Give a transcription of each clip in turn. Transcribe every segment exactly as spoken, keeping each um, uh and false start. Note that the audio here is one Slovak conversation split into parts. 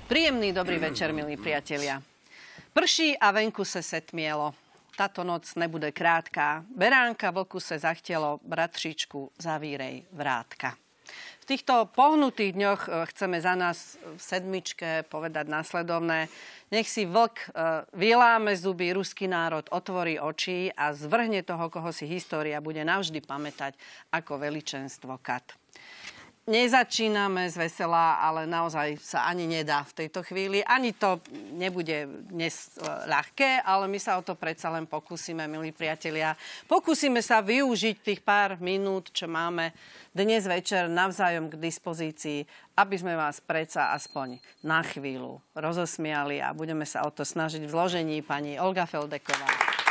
Príjemný dobrý večer, milí priatelia. Prší a venku se setmielo. Táto noc nebude krátka. Beránka vlku se zachtielo, bratříčku, zavírej vrátka. V týchto pohnutých dňoch chceme za nás v sedmičke povedať následovné. Nech si vlk vyláme zuby, ruský národ otvorí oči a zvrhne toho, koho si história bude navždy pamätať ako veličenstvo kat. Nezačíname z veselá, ale naozaj sa ani nedá v tejto chvíli. Ani to nebude dnes ľahké, ale my sa o to predsa len pokúsime, milí priatelia. Pokúsime sa využiť tých pár minút, čo máme dnes večer navzájom k dispozícii, aby sme vás predsa aspoň na chvíľu rozosmiali a budeme sa o to snažiť v zložení pani Olga Feldeková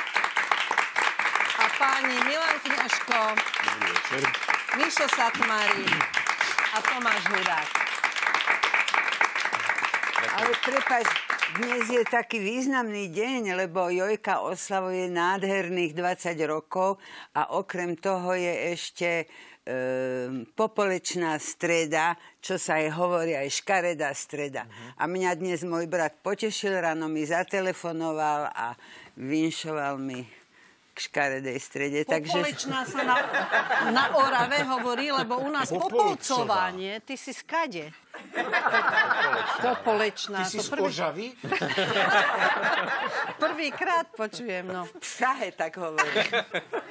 a páni Milan Kňažko, Mišo Satmári a Tomáš Hudák. Ale prepáč, dnes je taký významný deň, lebo Jojka oslavuje nádherných dvadsať rokov a okrem toho je ešte e, popolečná streda, čo sa aj hovorí aj škaredá streda. Uh-huh. A mňa dnes môj brat potešil, ráno mi zatelefonoval a vinšoval mi k škaredej strede. Popolečná takže... sa na, na Orave hovorí, lebo u nás popolcovanie. Ty si skade? Popolečná. Ty si z prvý... Ožavy? Prvýkrát počujem, no. V Prahe tak hovorí.